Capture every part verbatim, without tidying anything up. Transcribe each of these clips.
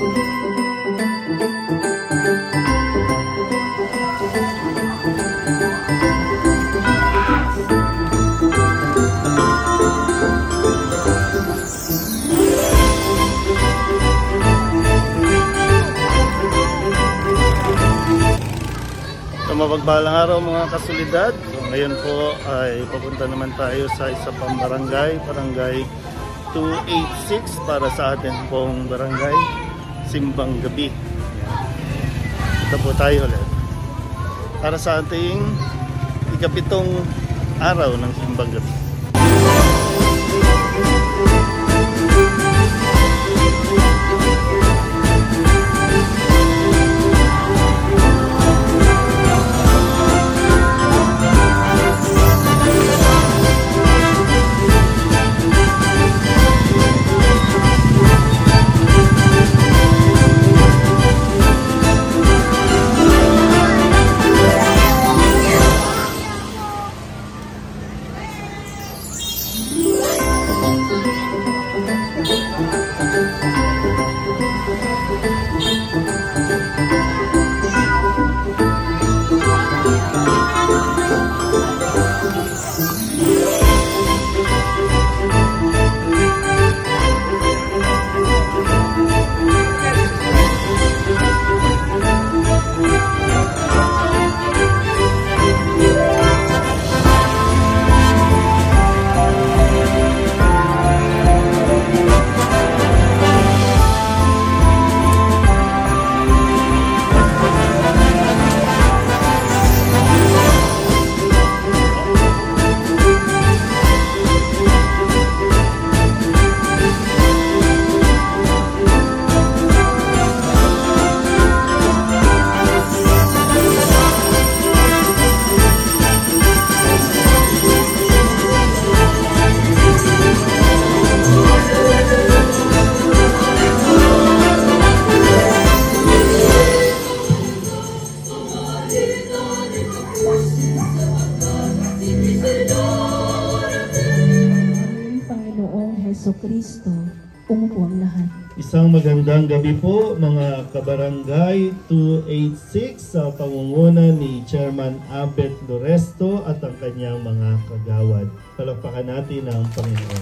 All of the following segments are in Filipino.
Mapagpalang araw mga kasulidad. So, ngayon po ay papunta naman tayo sa isa pang barangay, barangay two eighty-six, para sa atin pong barangay Simbang Gabi. Yan. Ito po tayo ulit para sa ating ikapitong araw ng Simbang Gabi. Kristo, umupo ang lahat. Isang magandang gabi po mga kabarangay two eighty-six sa pangunguna ni Chairman Abet Loresto at ang kanyang mga kagawad. Palakpakan natin ang Panginoon.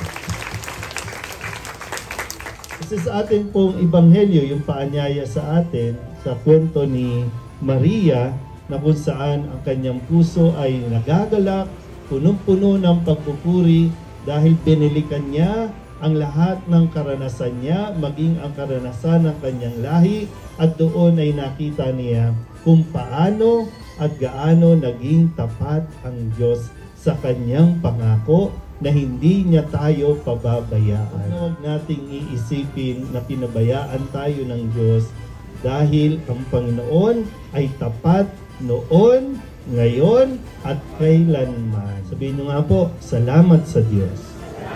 Kasi sa atin pong ebanghelyo, yung paanyaya sa atin sa kwento ni Maria na kung saan ang kanyang puso ay nagagalak, punong-puno ng pagpupuri dahil binilikan niya ang lahat ng karanasan niya, maging ang karanasan ng kanyang lahi, at doon ay nakita niya kung paano at gaano naging tapat ang Diyos sa kanyang pangako na hindi niya tayo pababayaan. Huwag nating iisipin na pinabayaan tayo ng Diyos dahil ang Panginoon ay tapat noon, ngayon, at kailanman. Sabihin nyo nga po, salamat sa Diyos.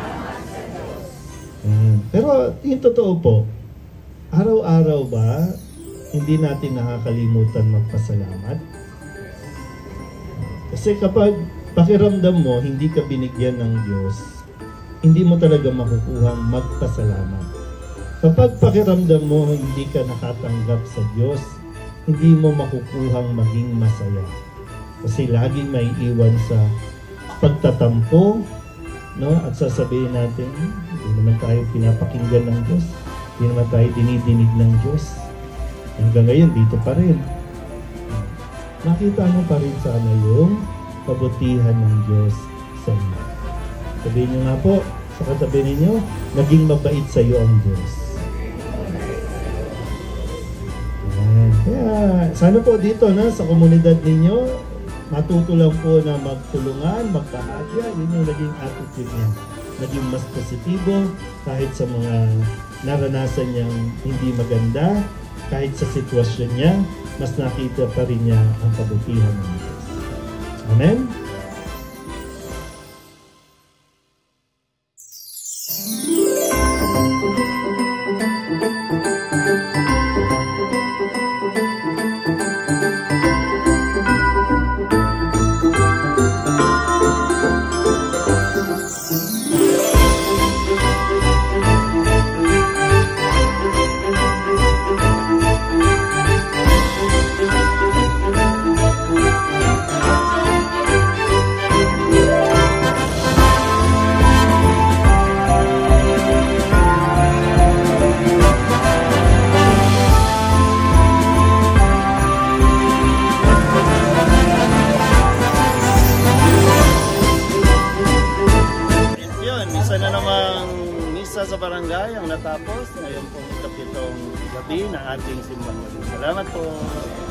Ayan. Pero yung totoo po, araw-araw ba hindi natin nakakalimutan magpasalamat? Kasi kapag pakiramdam mo hindi ka binigyan ng Diyos, hindi mo talaga makukuhang magpasalamat. Kapag pakiramdam mo hindi ka nakatanggap sa Diyos, hindi mo makukuhang maging masaya. Kasi laging may iwan sa pagtatampo, no? At sasabihin natin, hindi naman tayo pinapakinggan ng Diyos, hindi naman tayo dinidinig ng Diyos. Hanggang ngayon, dito pa rin. Nakita mo pa rin sana yung kabutihan ng Diyos sa inyo. Sabihin nyo nga po, sa katabi ninyo, naging mabait sa iyo ang Diyos. Ayan. Kaya, sana po dito na sa komunidad ninyo, matuto lang po na magtulungan, magpahadya. Yun yung naging attitude niya. Naging mas positibo kahit sa mga naranasan niyang hindi maganda, kahit sa sitwasyon niya, mas nakita pa rin niya ang kabutihan ng Diyos. Amen? sa barangay ang natapos ngayon pong ikapitong gabi ng ating simbang gabi. Salamat po.